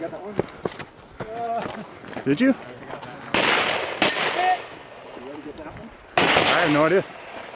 got that one. Did you? You ready to get that one? I have no idea.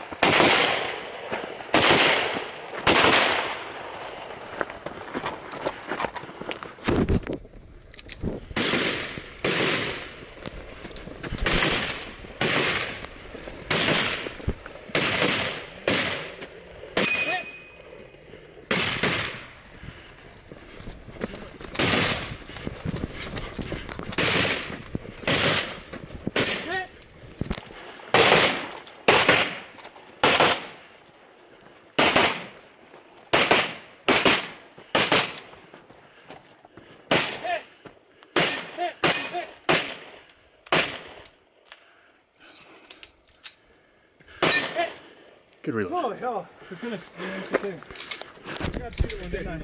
Good reload. Holy hell, we're finished. I got to shoot it one, didn't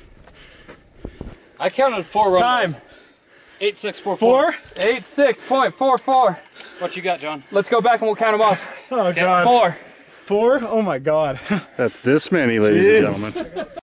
I? I counted 4 runs. Time. 8644. 86.44. What you got, John? Let's go back and we'll count them off. Oh, God. 4. 4? Oh, my God. That's this many, ladies and gentlemen.